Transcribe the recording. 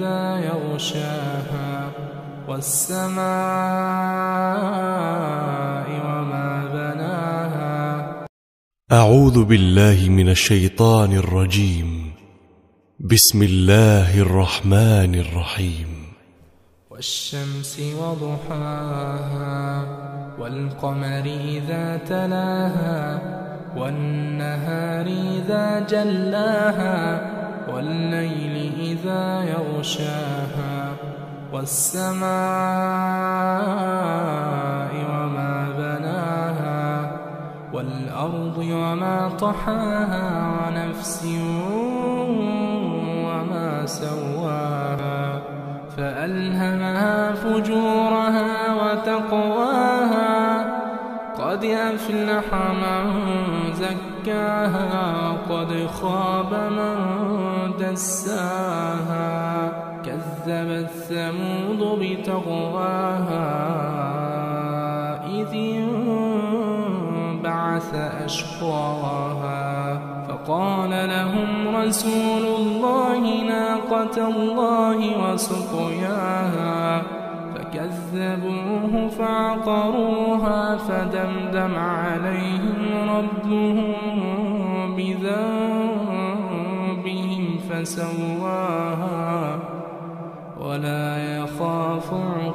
إذا يغشاها والسماء وما بناها. أعوذ بالله من الشيطان الرجيم. بسم الله الرحمن الرحيم. والشمس وضحاها والقمر إذا تلاها والنهار إذا جلاها والليل إذا يغشاها والسماء وما بناها والأرض وما طحاها ونفس وما سواها فألهمها فجورها وتقواها قد أفلح من زكاها وقد خاب من دساها كذبت ثمود بتقواها إذ انبعث أشقاها فقال لهم رسول الله ناقة الله وسقياها فكذبوه فعقروها فدمدم عليهم ربهم بذنبهم فسواها ولا يخاف